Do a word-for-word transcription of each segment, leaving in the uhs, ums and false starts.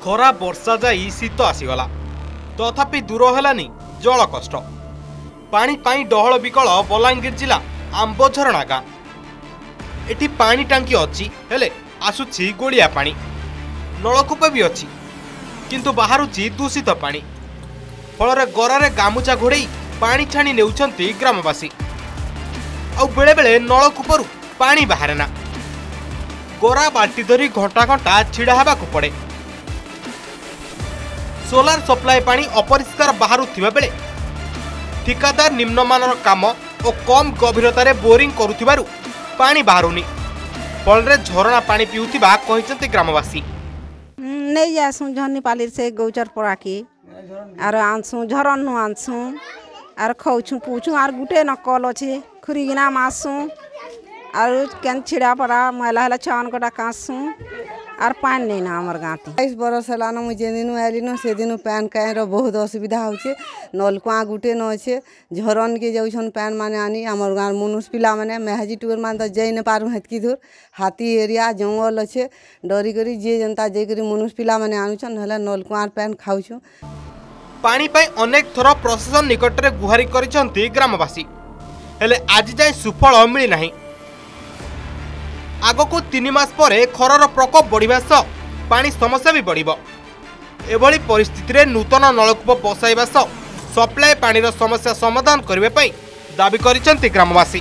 खरा वर्षा जाई शीत आसीगला तथापि दूर हेलानी जल कष्ट पानी पाई डहल विकल बलांगीर जिला आंबझरणा गाँ एठी पानी टांकी अच्छी हेले आसुछि गोलिया पानी नलकूप भी अच्छी किंतु बाहरुछि दूषित पानी फल गरारे गामुचा घोड़े पानी छाणी नेउछंती ग्रामवासी आ बेले बेले नलकूपरू पानी बाहरे ना गरा बाल्टी धरी घंटा घंटा छिड़ा हेबाकू पड़े सोलार सप्लाई पानी अपरिष्कार बाहरुथिबा बेले ठिकादार निम्नमानर काम और कम गभीरतार बोरिंग करुथिबारु पानी बाहरुनी फल झरणा पानी पिउथिबा कहिसंती ग्रामवासी नहीं जासु झरनी पाली से गौचर पड़ा के आर आनसु झरन नु आनसु आर खौछु पूछु आर गुटे न कल अछि खुरीगिना मासु आर केन छिड़ा पड़ा मैला हला छान कोटा कासु आर पानी नहीं ना हमर गाँती बाईस बरस हेलान मुझे जे दिन आइलिन से दिन पैन कहीं बहुत असुविधा होचे नलकुआ गुटे न अच्छे झरन के जाऊन पैन माने आनी आमर गाँव मनुष पिला मैंने मेहाजी टूर मान तो जाइ न पारू हेतकी दूर हाथी एरिया जंगल अच्छे डरी करी जे जनता जाकर मनुष पिला मैंने आनुछन हेला नलकुआर पैन खाऊछु पानी पाई अनेक थर प्रशासन निकट में गुहारी करिसंती ग्रामवासी हेले आज जाए सुफल मिली नाही आगको तीन मास पर खरर प्रकोप बढ़िबा सह पानी समस्या भी बढ़िबो एभली परिस्थिति रे नूतन नलकूप बसाइबा सह सप्लाई पानीर समस्या समाधान करबे पई दाबी करिसंती ग्रामवासी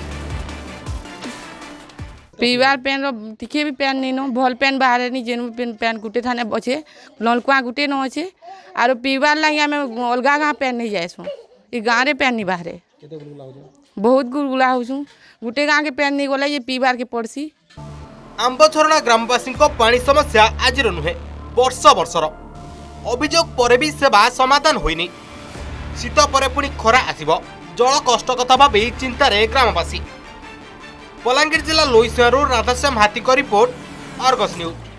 पीवार पेन टिके भी पेन नहीं नो भल पेन बाहर नहीं जेनु पेन पेन गुटे थाने बचे नलकुआ गुटे न अच्छे आरो पीवार लगे आम अलगा गाँ पेन नहीं जाएसु ई गाँव रे पेन नहीं बाहरे बहुत गुलगुला होसु गुटे गाँ के पेन नहीं गला ये पीवार के पड़सी आंबझरणा ग्रामवासी पानी समस्या आज नुहे वर्ष वर्षर अभियोग पर भी सेवा समाधान होइनी शीत पर पुणी खरा आसिब जल कष्ट कथा भावी चिंतार ग्रामवासी बलांगीर जिला लोईसिंहारू राधाश्याम हाथी रिपोर्ट आर्गस न्यूज।